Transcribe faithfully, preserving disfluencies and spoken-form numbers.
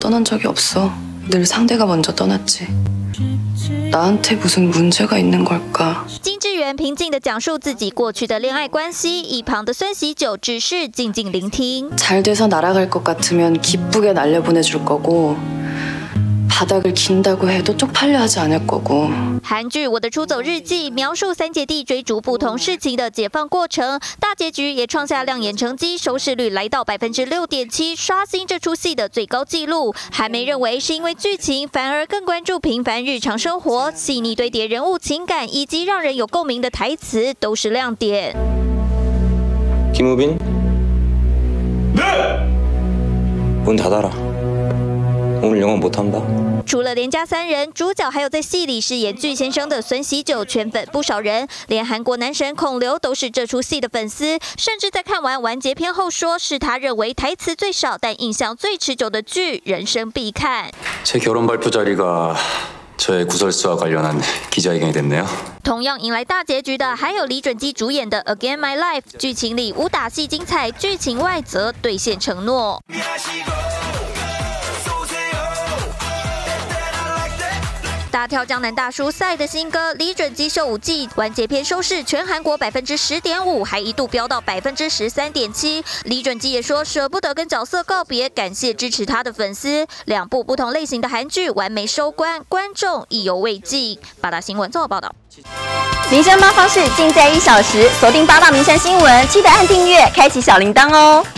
떠난 적이 없어. 늘 상대가 먼저 떠났지. 나한테 무슨 문제가 있는 걸까? 金智媛平静地讲述自己过去的恋爱关系，一旁的孙喜九只是静静聆听。 잘 돼서 날아갈 것 같으면 기쁘게 날려보내줄 거고 바닥을 긴다고 해도 쪽팔려 하지 않을 거고. 韩剧《我的出走日记》描述三姐弟追逐不同事情的解放过程，大结局也创下亮眼成绩，收视率来到百分之六点七，刷新这出戏的最高纪录。韩媒认为是因为剧情，反而更关注平凡日常生活，细腻堆叠人物情感以及让人有共鸣的台词都是亮点。 김우빈? 네! 문 닫아라. 오늘 영어 못한다. 除了连家三人，主角还有在戏里饰演巨先生的孙喜九，圈粉不少人，连韩国男神孔刘都是这出戏的粉丝，甚至在看完完结篇后，说是他认为台词最少但印象最持久的剧，人生必看。 제 결혼 발표 자리가 저의 구설수와 관련한 기자회견이 됐네요. 同样迎来大结局的还有李准基主演的《Again My Life》，剧情里武打戏精彩，剧情外则兑现承诺。 大跳江南大叔赛的新歌《李准基秀舞季》完结篇收视全韩国百分之十点五，还一度飙到百分之十三点七。李准基也说舍不得跟角色告别，感谢支持他的粉丝。两部不同类型的韩剧完美收官，观众意犹未尽。八大新闻综合报道。 民生八方式尽在一小时，锁定八大民生新闻，记得按订阅，开启小铃铛哦。